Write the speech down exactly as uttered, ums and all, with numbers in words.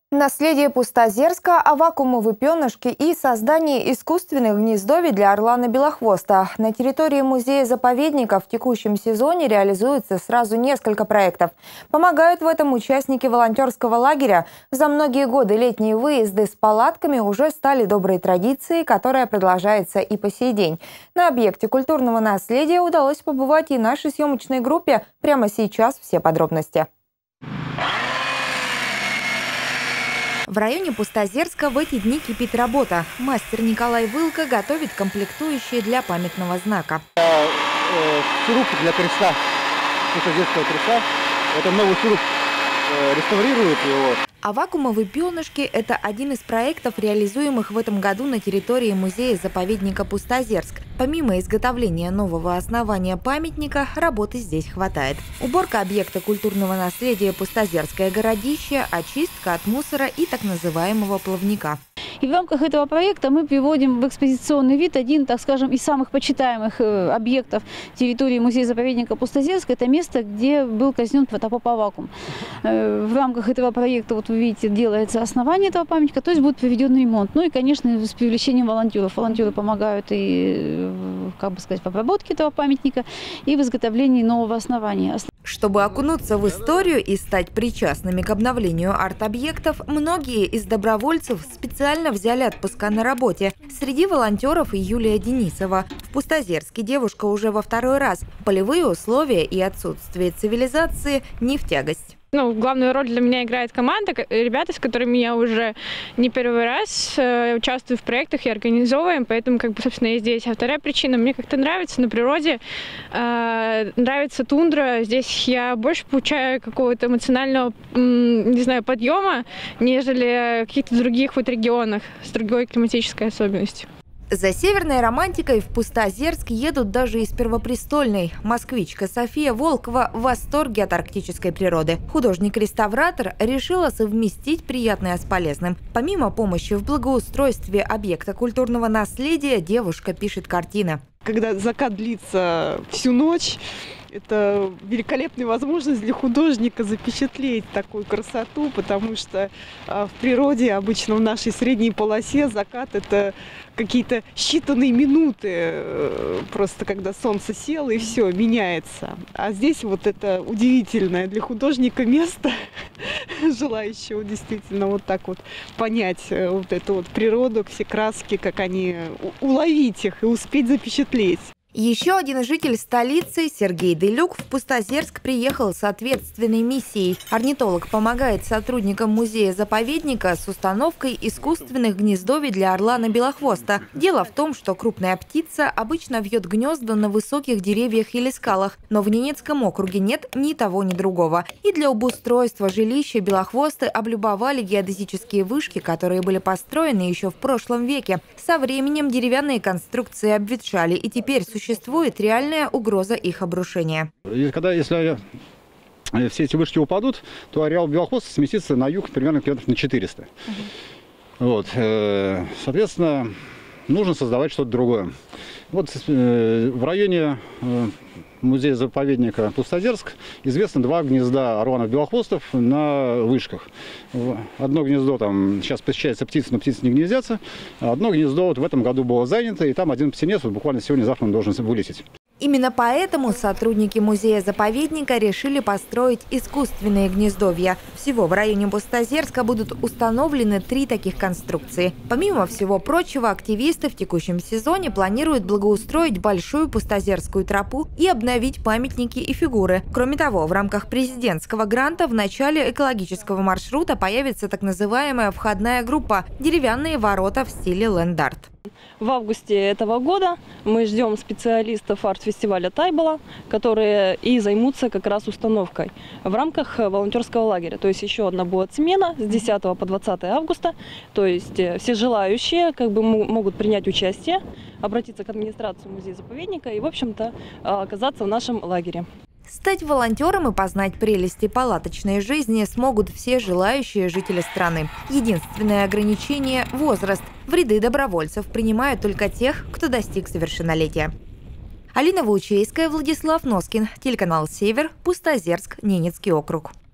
Наследие Пустозерска о вакуумовой пенышке и создании искусственных гнездовий для орлана-белохвоста. На территории музея-заповедника в текущем сезоне реализуется сразу несколько проектов. Помогают в этом участники волонтерского лагеря. За многие годы летние выезды с палатками уже стали доброй традицией, которая продолжается и по сей день. На объекте культурного наследия удалось побывать и нашей съемочной группе. Прямо сейчас все подробности. В районе Пустозерска в эти дни кипит работа. Мастер Николай Вылка готовит комплектующие для памятного знака. Шуруп для креста, Пустозерского креста. Это новый шуруп, реставрируют его. А вакуумовые пенышки – это один из проектов, реализуемых в этом году на территории музея-заповедника Пустозерск. Помимо изготовления нового основания памятника, работы здесь хватает. Уборка объекта культурного наследия Пустозерское городище, очистка от мусора и так называемого плавника. И в рамках этого проекта мы приводим в экспозиционный вид один, так скажем, из самых почитаемых объектов территории музея-заповедника Пустозерск. Это место, где был казнен протопоп Аввакум. В рамках этого проекта, вот вы видите, делается основание этого памятника, то есть будет проведен ремонт. Ну и, конечно, с привлечением волонтеров. Волонтеры помогают и, как бы сказать, в обработке этого памятника, и в изготовлении нового основания. Чтобы окунуться в историю и стать причастными к обновлению арт-объектов, многие из добровольцев специально взяли отпуска на работе. Среди волонтеров и Юлия Денисова. В Пустозерске девушка уже во второй раз. Полевые условия и отсутствие цивилизации не в тягость. Ну, главную роль для меня играет команда, ребята, с которыми я уже не первый раз э, участвую в проектах и организовываем, поэтому, как бы, собственно, я здесь. А вторая причина, мне как-то нравится на природе, э, нравится тундра, здесь я больше получаю какого-то эмоционального, не знаю, подъема, нежели в каких-то других вот регионах с другой климатической особенностью. За северной романтикой в Пустозерск едут даже из Первопрестольной. Москвичка София Волкова в восторге от арктической природы. Художник-реставратор решила совместить приятное с полезным. Помимо помощи в благоустройстве объекта культурного наследия, девушка пишет картины. Когда закат длится всю ночь, это великолепная возможность для художника запечатлеть такую красоту, потому что в природе, обычно в нашей средней полосе, закат – это какие-то считанные минуты, просто когда солнце село и все, меняется. А здесь вот это удивительное для художника место, желающего действительно вот так вот понять вот эту вот природу, все краски, как они, уловить их и успеть запечатлеть. Еще один житель столицы, Сергей Делюк, в Пустозерск приехал с ответственной миссией. Орнитолог помогает сотрудникам музея-заповедника с установкой искусственных гнездовий для орлана-белохвоста. Дело в том, что крупная птица обычно вьет гнезда на высоких деревьях или скалах, но в Ненецком округе нет ни того, ни другого. И для обустройства жилища белохвосты облюбовали геодезические вышки, которые были построены еще в прошлом веке. Со временем деревянные конструкции обветшали, и теперь существуют Существует реальная угроза их обрушения. Когда, если все эти вышки упадут, то ареал белохвоста сместится на юг примерно километров на четыреста. Угу. Вот, соответственно, нужно создавать что-то другое. Вот в районе музея-заповедника Пустозерск известно два гнезда орланов-белохвостов на вышках. Одно гнездо там сейчас посещается птицы, но птицы не гнездятся. Одно гнездо вот в этом году было занято, и там один птенец вот буквально сегодня-завтра он должен вылететь. Именно поэтому сотрудники музея-заповедника решили построить искусственные гнездовья. Всего в районе Пустозерска будут установлены три таких конструкции. Помимо всего прочего, активисты в текущем сезоне планируют благоустроить большую Пустозерскую тропу и обновить памятники и фигуры. Кроме того, в рамках президентского гранта в начале экологического маршрута появится так называемая входная группа – деревянные ворота в стиле ленд-арт. В августе этого года мы ждем специалистов арт-фестиваля Тайбола, которые и займутся как раз установкой в рамках волонтерского лагеря. То есть еще одна будет смена с десятого по двадцатое августа. То есть все желающие как бы могут принять участие, обратиться к администрации музея-заповедника и, в общем-то, оказаться в нашем лагере. Стать волонтером и познать прелести палаточной жизни смогут все желающие жители страны. Единственное ограничение – возраст. В ряды добровольцев принимают только тех, кто достиг совершеннолетия. Алина Ваучейская, Владислав Носкин, телеканал «Север», Пустозерск, Ненецкий округ.